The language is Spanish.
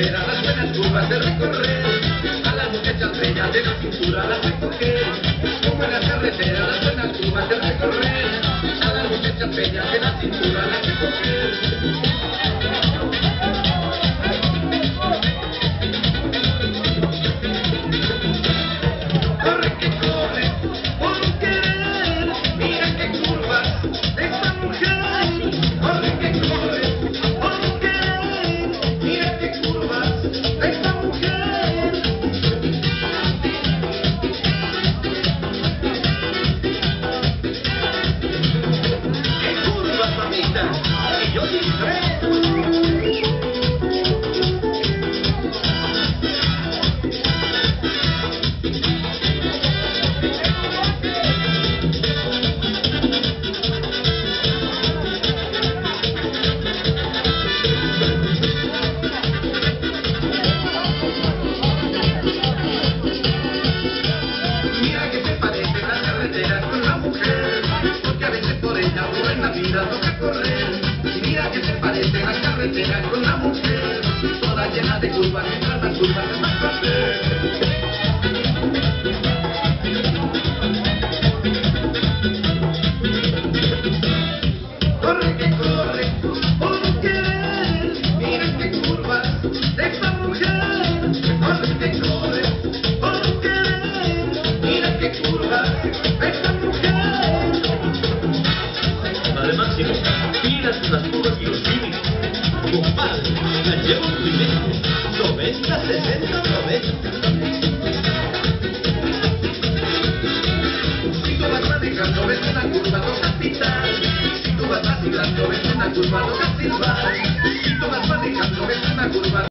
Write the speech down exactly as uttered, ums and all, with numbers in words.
carretera, las buenas curvas de recorrer, a las muchachas bellas de la cintura las recoger. Como en la carretera, las buenas curvas de recorrer, a las muchachas bellas de la cintura las recoger. Y yo disfruto. Mira que se parece la carretera con la mujer, porque a veces por ella uno en la vida toca correr. Y mira que se parece la carretera con la mujer, toda llena de curvas, mientras las curvas se van a correr. Corre que corre, por querer, mira que curvas de esta mujer. Corre que corre, por querer, mira que curvas de esta mujer. Además, si miras las curvas y los límites, compadre, la llevo en tu mente, noventa, sesenta, noventa. Si tú vas manejando, ves una curva, toca pitar. Si tú vas vacilando, ves una curva, toca silbar. Si tú vas manejando, ves una curva,